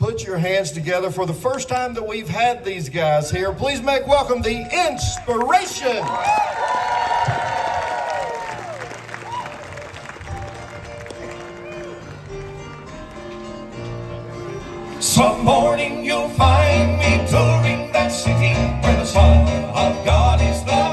put your hands together for the first time that we've had these guys here. Please make welcome the Inspiration. Some morning you'll find me touring that city where the Son of God is the